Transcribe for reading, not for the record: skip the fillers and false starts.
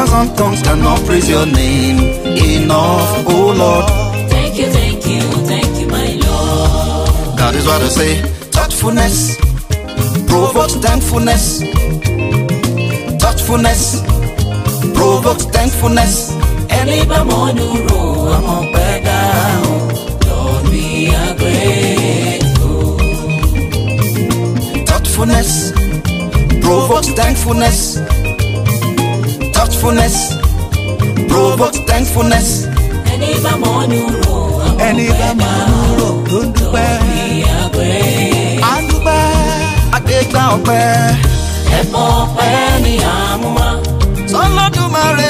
10,000 tongues cannot praise your name enough, oh Lord. Thank you, my Lord. That is what I say. Thoughtfulness provokes thankfulness. Thoughtfulness provokes thankfulness. Lord, we are grateful. Thoughtfulness provokes thankfulness. Thoughtfulness provokes thankfulness. Lord, we are grateful. Agbegba ọpẹ́. Ẹ̀bùn ọpẹ́ ni àmúmá. Sọ́lọ́dúnmáre